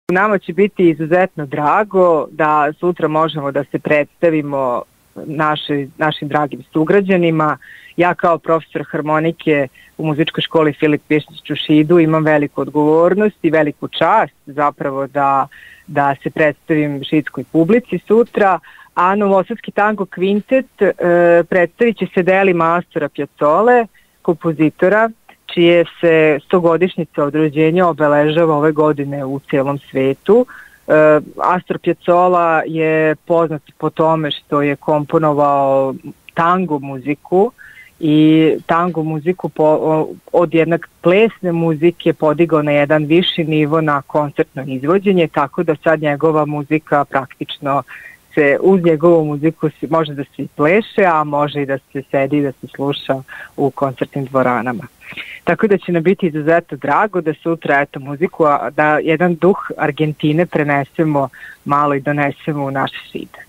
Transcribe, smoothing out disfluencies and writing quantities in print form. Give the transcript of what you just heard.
Nama će biti izuzetno drago da sutra možemo da se predstavimo našim dragim sugrađanima. Ja kao profesor harmonike u muzičkoj školi Filip Višnjić u Šidu imam veliku odgovornost i veliku čast zapravo da se predstavim šidskoj publici sutra, a Novosadski tango kvintet predstavit će se delima Astora Piazzole, kompozitora, čije se 100-godišnjica od rođenja obeležava ove godine u cijelom svetu. Astor Piazzolla je poznat po tome što je komponovao tango muziku i tango muziku od jednog plesne muzike podigao na jedan viši nivo na koncertno izvođenje, tako da sad njegova muzika praktično uz njegovu muziku može da se pleše, a može i da se sedi i da se sluša u koncertnim dvoranama. Tako da će nam biti izuzetno drago da sutra muziku, da jedan duh Argentine prenesemo malo i donesemo u naš Šid.